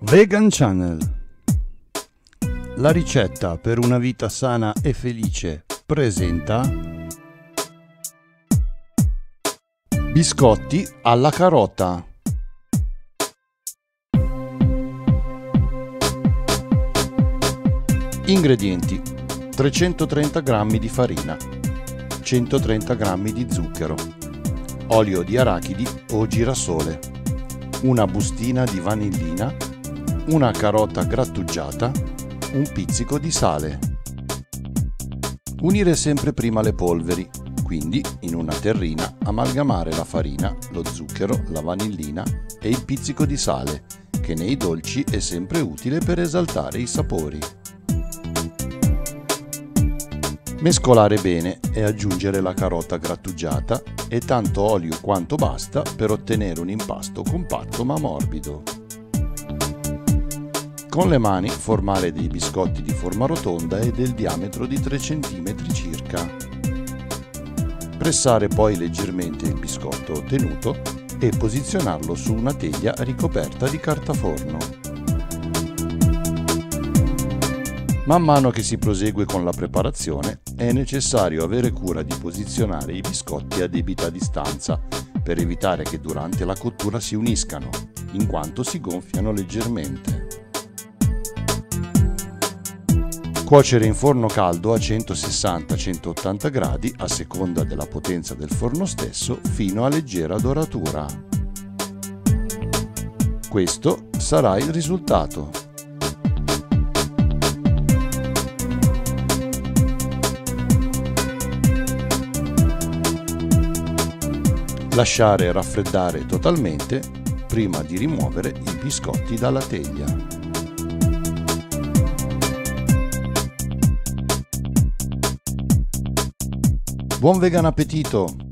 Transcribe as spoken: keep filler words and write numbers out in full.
Vegan Channel. La ricetta per una vita sana e felice presenta biscotti alla carota. Ingredienti: trecentotrenta grammi di farina, centotrenta grammi di zucchero, olio di arachidi o girasole, una bustina di vanillina, una carota grattugiata, un pizzico di sale. Unire sempre prima le polveri, quindi in una terrina amalgamare la farina, lo zucchero, la vanillina e il pizzico di sale, che nei dolci è sempre utile per esaltare i sapori. Mescolare bene e aggiungere la carota grattugiata e tanto olio quanto basta per ottenere un impasto compatto ma morbido. Con le mani formare dei biscotti di forma rotonda e del diametro di tre centimetri circa. Pressare poi leggermente il biscotto ottenuto e posizionarlo su una teglia ricoperta di carta forno. Man mano che si prosegue con la preparazione è necessario avere cura di posizionare i biscotti a debita distanza per evitare che durante la cottura si uniscano, in quanto si gonfiano leggermente. Cuocere in forno caldo a centosessanta centottanta gradi a seconda della potenza del forno stesso fino a leggera doratura. Questo sarà il risultato. Lasciare raffreddare totalmente prima di rimuovere i biscotti dalla teglia. Buon vegan appetito!